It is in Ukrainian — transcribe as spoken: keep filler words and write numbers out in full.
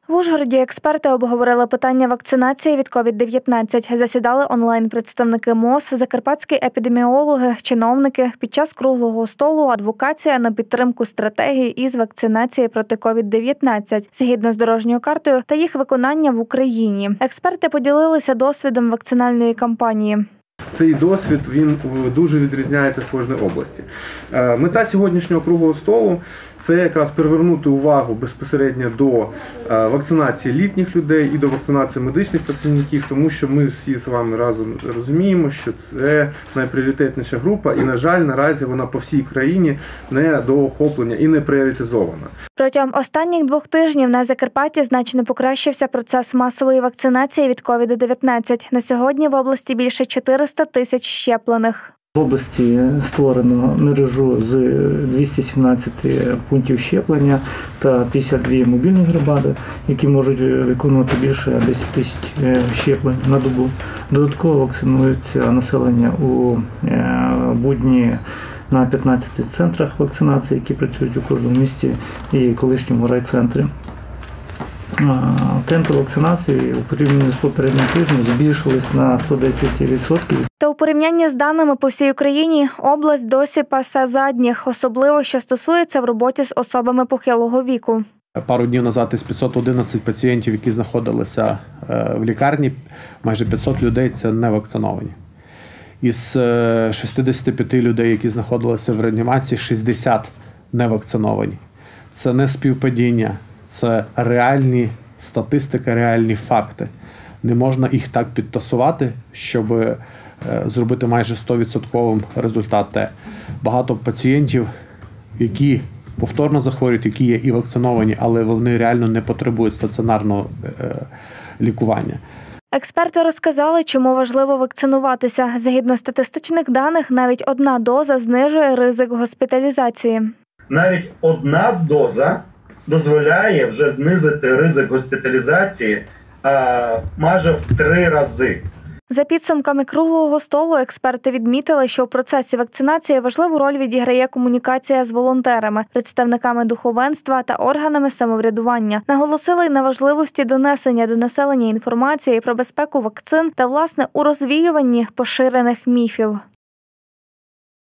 В Ужгороді експерти обговорили питання вакцинації від ковід дев'ятнадцять. Засідали онлайн представники МОЗ, закарпатські епідеміологи, чиновники. Під час круглого столу адвокація на підтримку стратегії із вакцинації проти ковід дев'ятнадцять, згідно з дорожньою картою та їх виконання в Україні. Експерти поділилися досвідом вакцинальної кампанії. Цей досвід, він дуже відрізняється в кожній області. Мета сьогоднішнього круглого столу – це якраз привернути увагу безпосередньо до вакцинації літніх людей і до вакцинації медичних працівників, тому що ми всі з вами разом розуміємо, що це найпріоритетніша група і, на жаль, наразі вона по всій країні не до охоплення і не пріоритизована. Протягом останніх двох тижнів на Закарпатті значно покращився процес масової вакцинації від ковід дев'ятнадцять. На сьогодні в області більше чотириста тисяч щеплених. В області створено мережу з двохсот сімнадцяти пунктів щеплення та п'ятдесят дві мобільні бригади, які можуть виконувати більше десять тисяч щеплень на добу. Додатково вакцинується населення у будні на п'ятнадцяти центрах вакцинації, які працюють у кожному місті і колишньому райцентрі. Темпи вакцинації у порівнянні з попереднім тижнем збільшились на сто десять відсотків. Та у порівнянні з даними по всій Україні область досі пасе задніх, особливо що стосується в роботі з особами похилого віку. Пару днів назад із п'ятсот одинадцяти пацієнтів, які знаходилися в лікарні, майже п'ятсот людей – це не вакциновані. Із шістдесяти п'яти людей, які знаходилися в реанімації, шістдесят не вакциновані. Це не співпадіння. Це реальні статистика, реальні факти. Не можна їх так підтасувати, щоб зробити майже сто відсотків результат. Багато пацієнтів, які повторно захворюють, які є і вакциновані, але вони реально не потребують стаціонарного лікування. Експерти розказали, чому важливо вакцинуватися. Згідно статистичних даних, навіть одна доза знижує ризик госпіталізації. Навіть одна доза дозволяє вже знизити ризик госпіталізації а, майже в три рази. За підсумками круглого столу експерти відмітили, що в процесі вакцинації важливу роль відіграє комунікація з волонтерами, представниками духовенства та органами самоврядування. Наголосили й на важливості донесення до населення інформації про безпеку вакцин та, власне, у розвіюванні поширених міфів.